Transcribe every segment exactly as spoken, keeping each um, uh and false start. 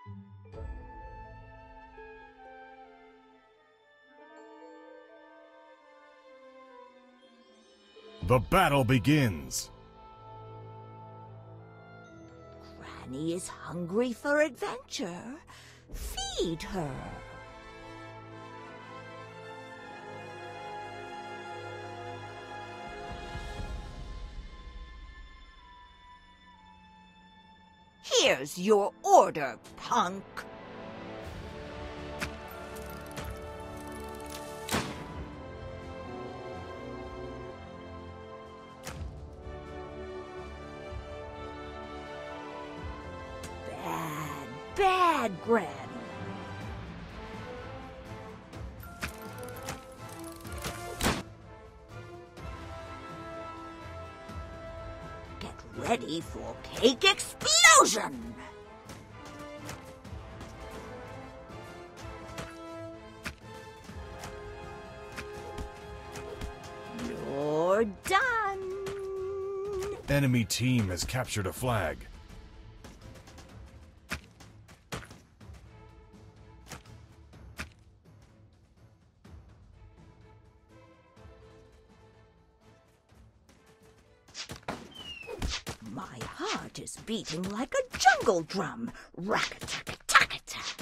The battle begins! Granny is hungry for adventure. Feed her. Here's your order, punk. Bad, bad Granny. Get ready for cake explosion! You're done! Enemy team has captured a flag. My heart is beating like a jungle drum. Rack-a-tack-a-tack-a-tack.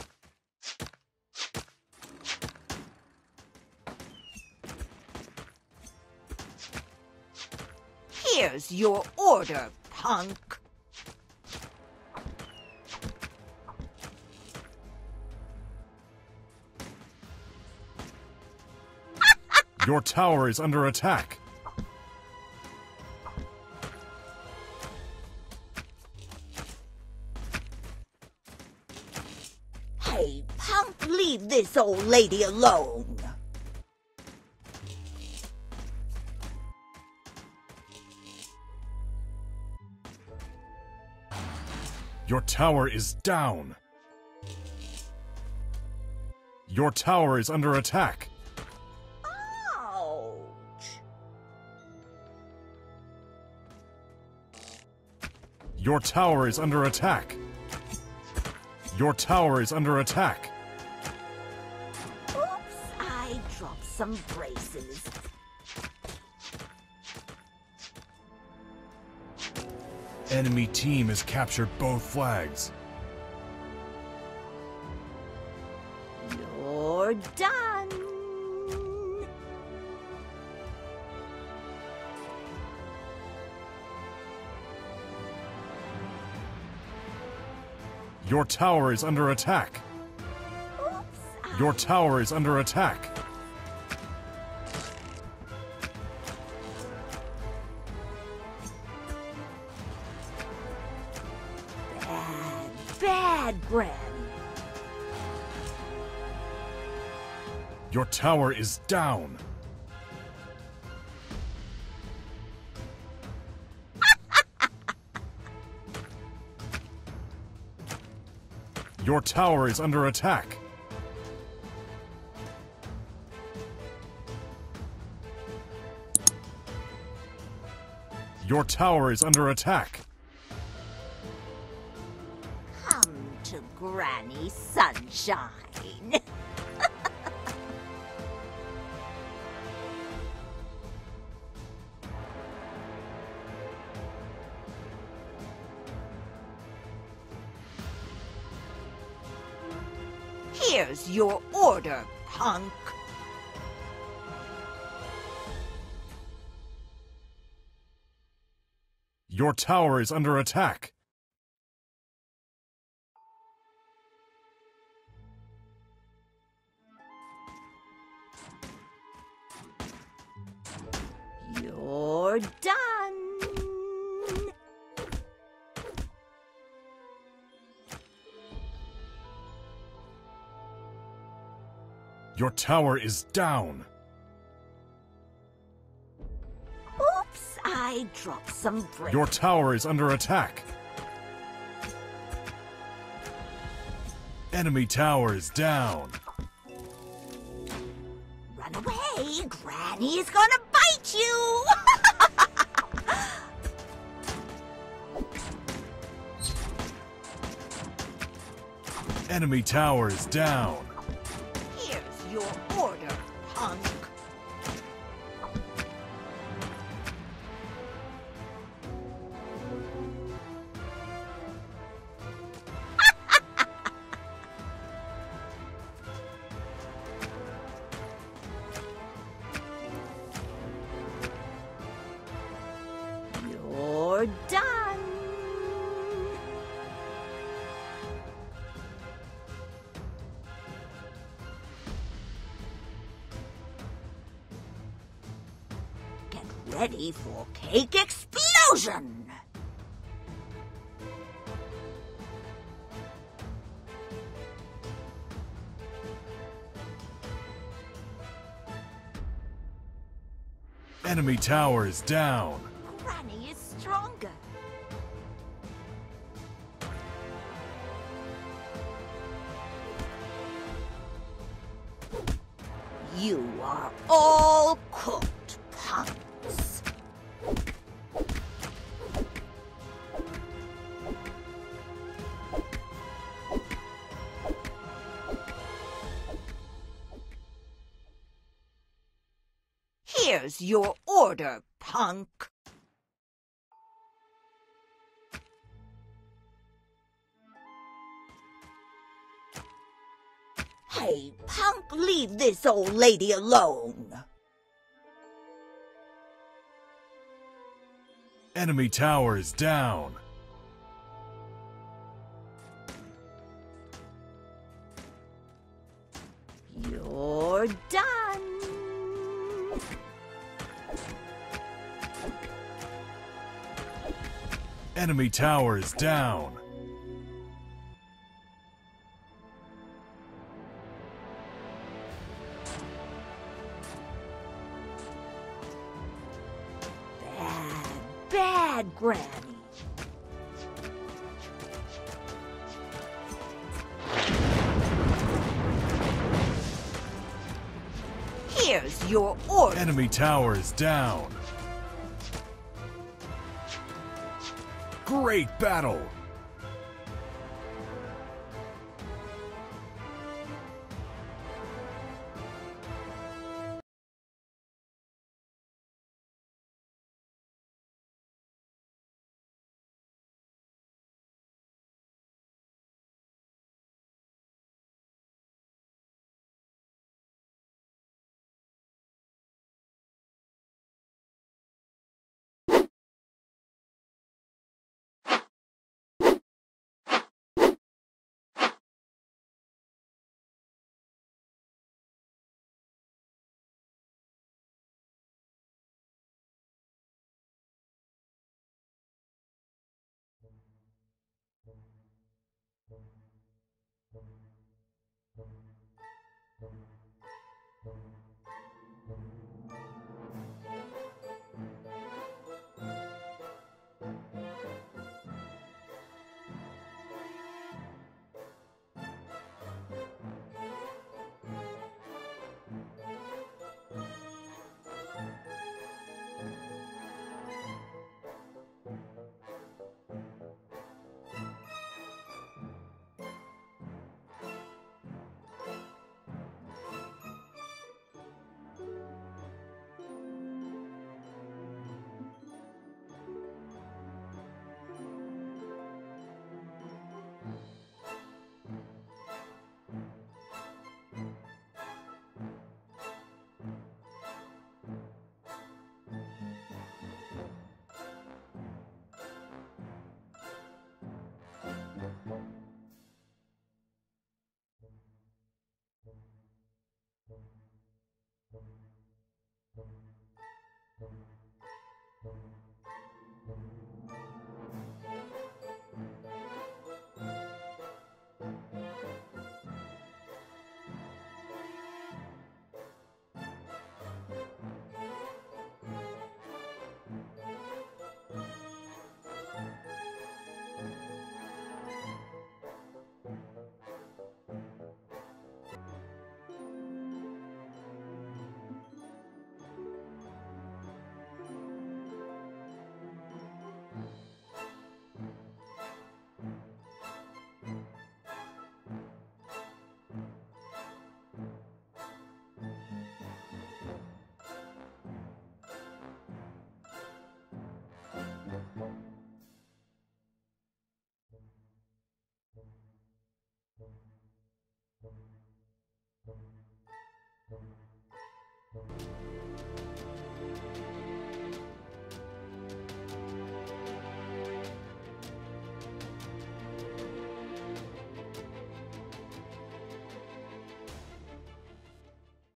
Here's your order, punk. Your tower is under attack. Hey, punk, leave this old lady alone. Your tower is down. Your tower is under attack. Ouch. Your tower is under attack. Your tower is under attack. Oops, I dropped some braces. Enemy team has captured both flags. You're done. Your tower is under attack. Oops, Your tower is under attack. bad, bad Granny. Your tower is down. Your tower is under attack. Your tower is under attack. Come to Granny Sunshine. Here's your order, punk. Your tower is under attack. You're done. Your tower is down. Oops, I dropped some bricks. Your tower is under attack. Enemy tower is down. Run away! Granny is gonna bite you! Enemy tower is down. Here's your order, punk. You're done. Get ready for cake explosion! Enemy tower is down. Granny is stronger. You are all cooked, punks. Here's your order, punk. Hey, punk, leave this old lady alone. Enemy tower is down. You're done. Enemy tower is down. Bad, bad Granny. Here's your order. Enemy tower is down. Great battle!